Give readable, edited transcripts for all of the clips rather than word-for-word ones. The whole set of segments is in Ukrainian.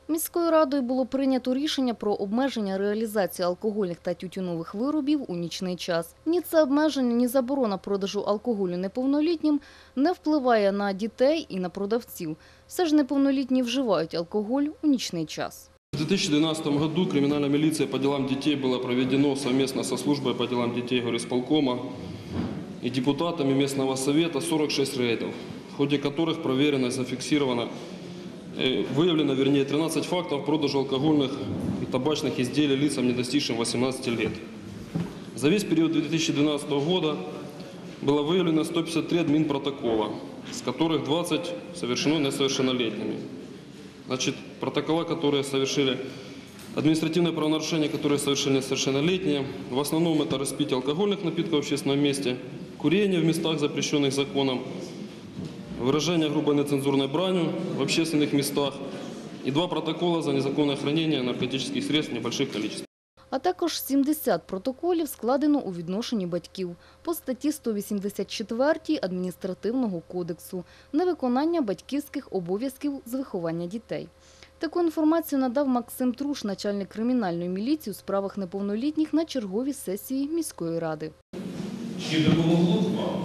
Міською радою було прийнято рішення про обмеження реалізації алкогольних та тютюнових виробів у нічний час. Ні це обмеження, ні заборона продажу алкоголю неповнолітнім не впливає на дітей і на продавців. Все ж неповнолітні вживають алкоголь у нічний час. В 2012 году криминальная милиция по делам детей было проведено совместно со службой по делам детей горисполкома и депутатами местного совета 46 рейдов, в ходе которых проверено и зафиксировано, выявлено, 13 фактов продажи алкогольных и табачных изделий лицам, не достигшим 18 лет. За весь период 2012 года было выявлено 153 админпротокола, с которых 20 совершено несовершеннолетними. Значит, протокола, которые совершили, административные правонарушения, которые совершили несовершеннолетние, в основном это распитие алкогольных напитков в общественном месте, курение в местах, запрещенных законом, выражение грубой нецензурной бранью в общественных местах и 2 протокола за незаконное хранение наркотических средств в небольших количествах. А також 70 протоколів складено у відношенні батьків по статті 184 Адміністративного кодексу «Невиконання батьківських обов'язків з виховання дітей». Таку інформацію надав Максим Труш, начальник кримінальної міліції у справах неповнолітніх на черговій сесії міської ради. Чи допомогло б вам?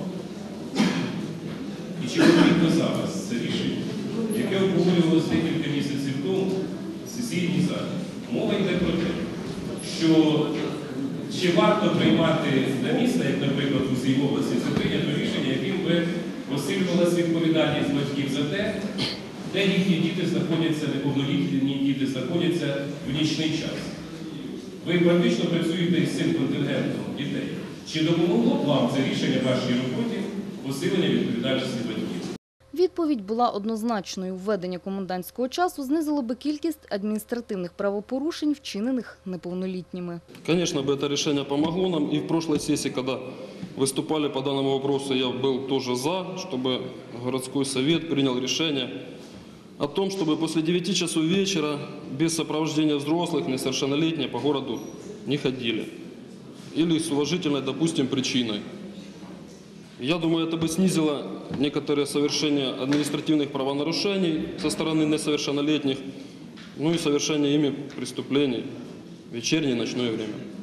І чи потрібно зараз це рішення, яке обговорювалося декілька місяців тому в сесійній залі? Мова йде про те, що чи варто приймати на місце, як, наприклад, у цій області, це прийнято рішення, яким би посилювалася відповідальність батьків за те, де їхні діти знаходяться, неповнолітні діти знаходяться в нічний час. Ви практично працюєте із цим контингентом дітей. Чи допомогло б вам це рішення в вашій роботі посилення відповідальності батьків? Відповідь була однозначною. Введення комендантського часу знизило би кількість адміністративних правопорушень, вчинених неповнолітніми. Конечно, это решение помогло нам. И в прошлой сессии, когда выступали по данному вопросу, я был тоже за, чтобы городской совет принял решение о том, чтобы после 9 часов вечера без сопровождения взрослых несовершеннолетние по городу не ходили. Или с уважительной, допустим, причиной. Я думаю, это бы снизило некоторые совершения административных правонарушений со стороны несовершеннолетних, ну и совершение ими преступлений в вечернее и ночное время.